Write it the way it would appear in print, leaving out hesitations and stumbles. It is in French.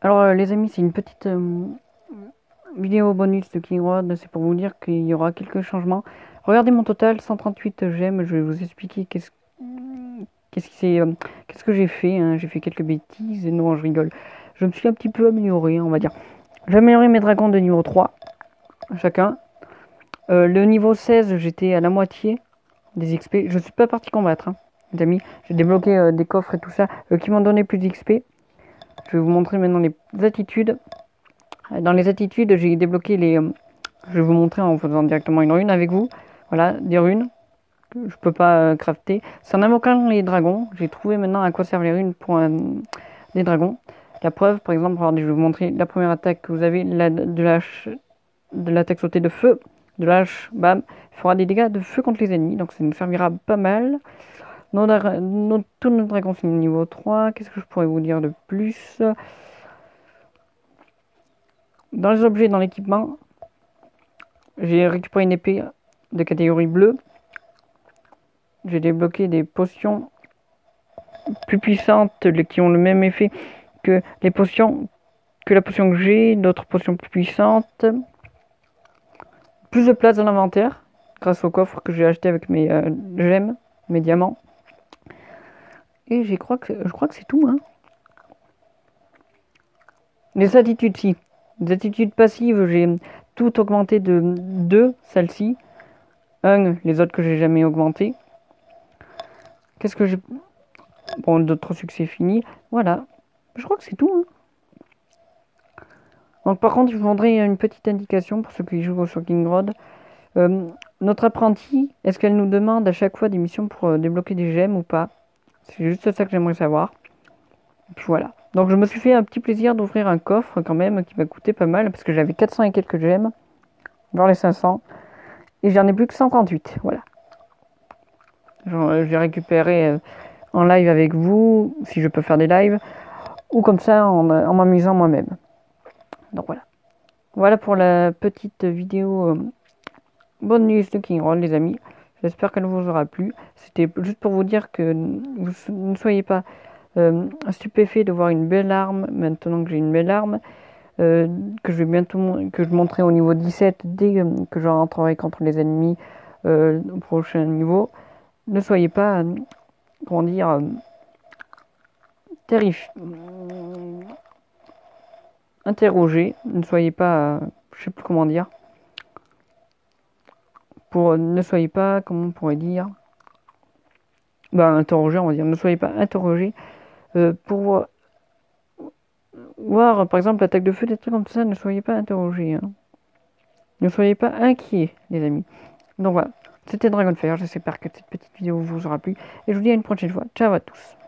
Alors les amis, c'est une petite vidéo bonus de King Road, c'est pour vous dire qu'il y aura quelques changements. Regardez mon total, 138 j'aime, je vais vous expliquer qu'est-ce qui c'est, qu'est-ce que j'ai fait, hein. J'ai fait quelques bêtises, et non je rigole. Je me suis un petit peu amélioré, on va dire. J'ai amélioré mes dragons de niveau 3, chacun. Le niveau 16, j'étais à la moitié des XP. Je suis pas parti combattre, hein, les amis. J'ai débloqué des coffres et tout ça qui m'ont donné plus d'XP. Je vais vous montrer maintenant les attitudes. Dans les attitudes, j'ai débloqué les. Je vais vous montrer en faisant directement une rune avec vous. Voilà, des runes que je peux pas crafter. C'est en invoquant les dragons. J'ai trouvé maintenant à quoi servent les runes pour des dragons. La preuve, par exemple, regardez, je vais vous montrer la première attaque que vous avez, de l'attaque sautée de feu, de l'âge, bam, il fera des dégâts de feu contre les ennemis, donc ça nous servira pas mal. Tous nos dragons sont niveau 3. Qu'est-ce que je pourrais vous dire de plus? Dans les objets, dans l'équipement, j'ai récupéré une épée de catégorie bleue. J'ai débloqué des potions plus puissantes qui ont le même effet que les potions que la potion que j'ai, d'autres potions plus puissantes. Plus de place dans l'inventaire grâce au coffre que j'ai acheté avec mes gemmes, mes diamants. Et je crois que c'est tout, hein. Les attitudes, si. Les attitudes passives, j'ai tout augmenté de 2, celle-ci. 1, les autres que j'ai jamais augmenté. Qu'est-ce que j'ai... Bon, d'autres succès finis. Voilà. Je crois que c'est tout, hein. Donc par contre, je vous donnerai une petite indication pour ceux qui jouent sur King Road. Notre apprenti, est-ce qu'elle nous demande à chaque fois des missions pour débloquer des gemmes ou pas? C'est juste ça que j'aimerais savoir. Et puis voilà. Donc je me suis fait un petit plaisir d'ouvrir un coffre quand même qui m'a coûté pas mal parce que j'avais 400 et quelques gemmes, vers les 500. Et j'en ai plus que 138. Voilà. J'ai récupéré en live avec vous, si je peux faire des lives, ou comme ça en m'amusant moi-même. Donc voilà. Voilà pour la petite vidéo bonus de King Roll, les amis. J'espère qu'elle vous aura plu. C'était juste pour vous dire que vous ne soyez pas stupéfait de voir une belle arme, maintenant que j'ai une belle arme, que je vais bientôt que je montrerai au niveau 17 dès que je rentrerai contre les ennemis au prochain niveau. Ne soyez pas, comment dire, terrifié, interrogé. Ne soyez pas, je sais plus comment dire. Ne soyez pas, comment on pourrait dire, interrogé, on va dire. Ne soyez pas interrogé pour voir, par exemple, l'attaque de feu, des trucs comme ça. Ne soyez pas interrogé, hein. Ne soyez pas inquiets, les amis. Donc voilà, c'était Dragonfire. J'espère que cette petite vidéo vous aura plu. Et je vous dis à une prochaine fois. Ciao à tous.